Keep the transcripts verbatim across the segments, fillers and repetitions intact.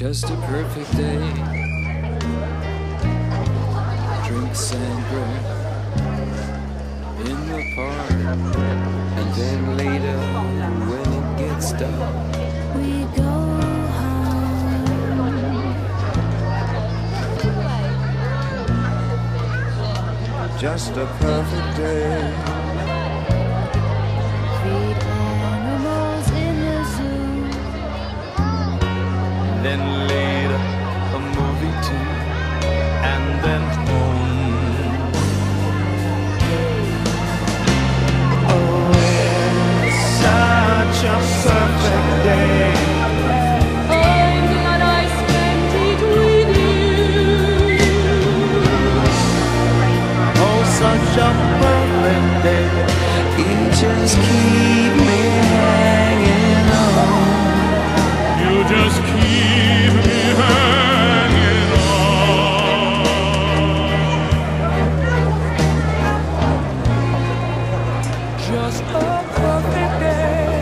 Just a perfect day. Drink sangria in the park, and then later when it gets dark, we go home. Just a perfect day. Feed animals in the zoo. Then later a movie too, and then home. Oh, it's such a perfect day. I'm glad I spent it with you. Oh, such a perfect day. You just keep me hanging on. You just keep me hanging on. Just a perfect day.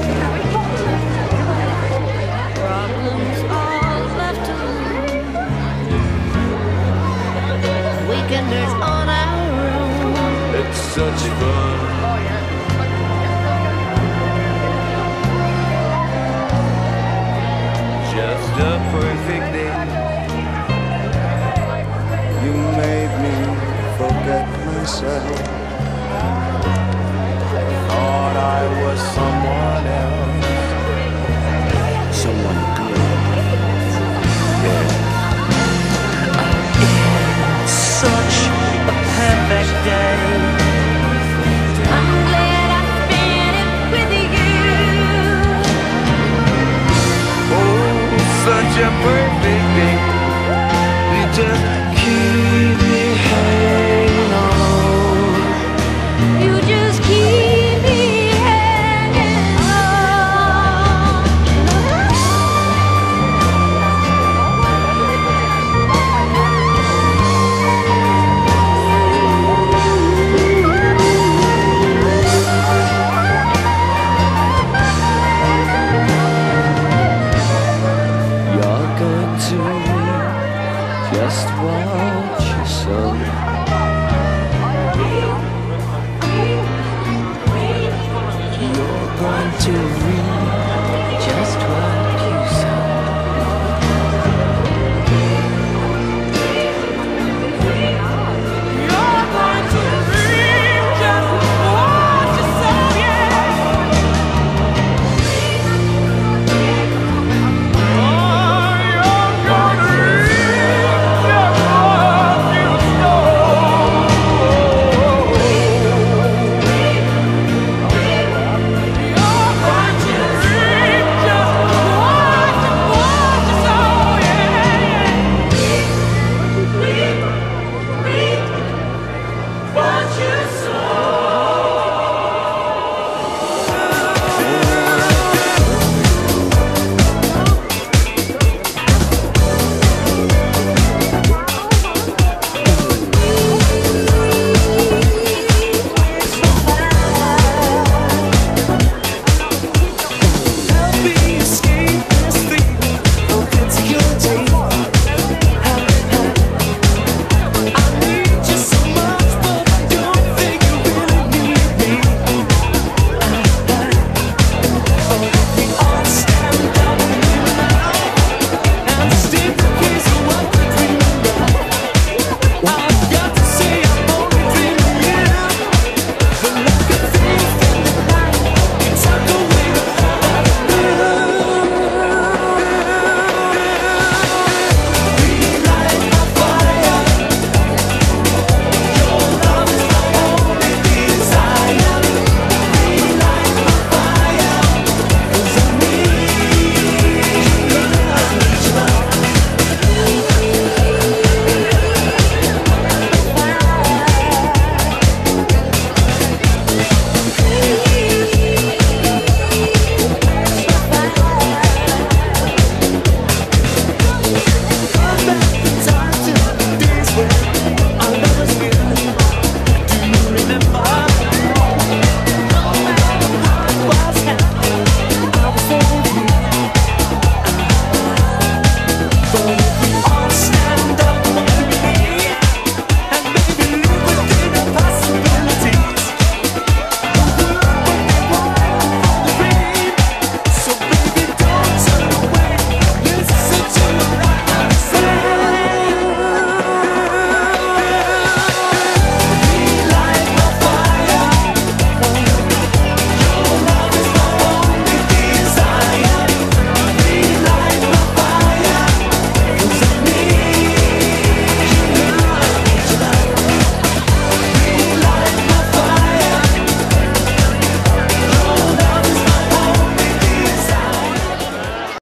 Problems all left alone. Weekenders on our own. It's such fun. Just a perfect day. You made me forget myself. I thought I was someone else. Someone